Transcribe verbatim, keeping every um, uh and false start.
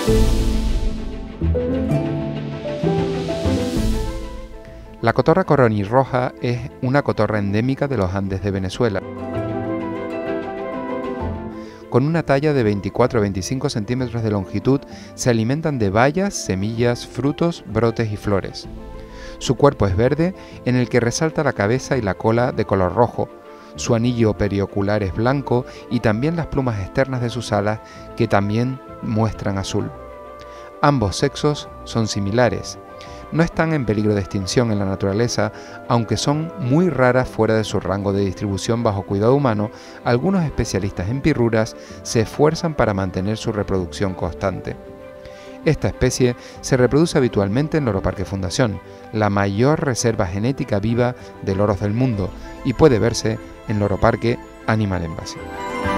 La cotorra coronirroja es una cotorra endémica de los Andes de Venezuela, con una talla de veinticuatro a veinticinco centímetros de longitud. Se alimentan de bayas, semillas, frutos, brotes y flores. Su cuerpo es verde, en el que resalta la cabeza y la cola de color rojo. Su anillo periocular es blanco y también las plumas externas de sus alas, que también muestran azul. Ambos sexos son similares. No están en peligro de extinción en la naturaleza, aunque son muy raras fuera de su rango de distribución bajo cuidado humano. Algunos especialistas en pirruras se esfuerzan para mantener su reproducción constante. Esta especie se reproduce habitualmente en Loro Parque Fundación, la mayor reserva genética viva de loros del mundo, y puede verse en Loro Parque Animal Embassy.